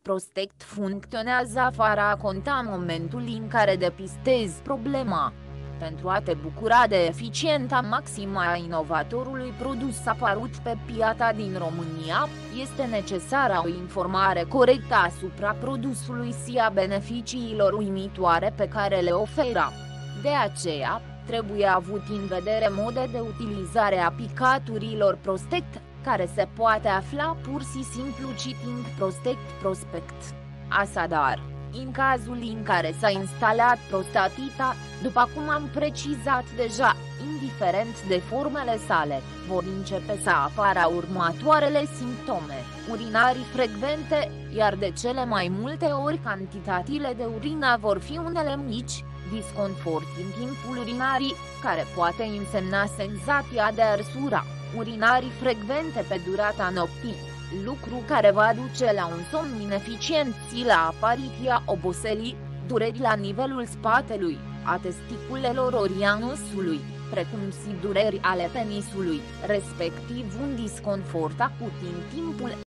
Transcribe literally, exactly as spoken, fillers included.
Prostect funcționează afara a conta momentul în care depistezi problema. Pentru a te bucura de eficiența maximă a inovatorului produs apărut pe piața din România, este necesară o informare corectă asupra produsului și a beneficiilor uimitoare pe care le oferă. De aceea, trebuie avut în vedere mode de utilizare a picaturilor Prostect, care se poate afla pur și simplu citind Prostect prospect. Așadar, în cazul în care s-a instalat prostatita, după cum am precizat deja, indiferent de formele sale, vor începe să apară următoarele simptome: urinarii frecvente, iar de cele mai multe ori cantitățile de urină vor fi unele mici, disconfort în timpul urinarii, care poate însemna senzația de arsura, urinarii frecvente pe durata nopții, lucru care va duce la un somn ineficient și la apariția oboselii, dureri la nivelul spatelui, a testiculelor ori anusului, precum și dureri ale penisului, respectiv un disconfort acut în timpul